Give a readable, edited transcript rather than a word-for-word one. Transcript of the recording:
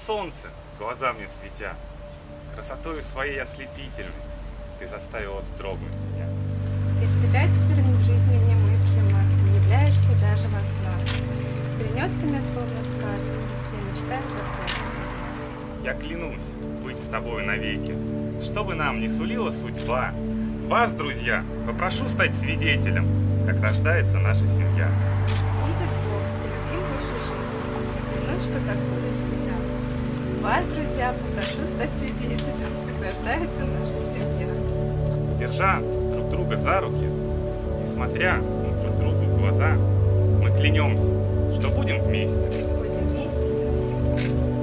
солнце, глаза мне светя. Красотою своей ослепительной ты заставила вздрогнуть меня. Без тебя теперь в жизни немыслимо, не являешься даже во снах. Принес ты мне словно сказку, я мечтаю заставить меня. Я клянусь быть с тобою навеки, что бы нам ни сулила судьба. Вас, друзья, попрошу стать свидетелем, как рождается наша семья. Видит Бог, ты любим выше жизни, клянусь, что так будет всегда. Вас, друзья, попрошу стать свидетелем, как рождается наша семья. Держа друг друга за руки и смотря друг другу в глаза, мы клянемся, что будем вместе. Будем вместе навсегда.